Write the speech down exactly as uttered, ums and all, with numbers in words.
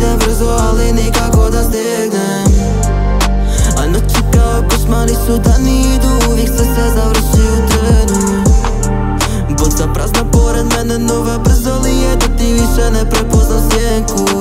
ide brzo, ali nikako da stignem. A noći kao košmari su dani idu, uvijek sve se završi u trenu. Boca prazna pored mene, nova brzo li je da ti više ne prepoznam sjenku.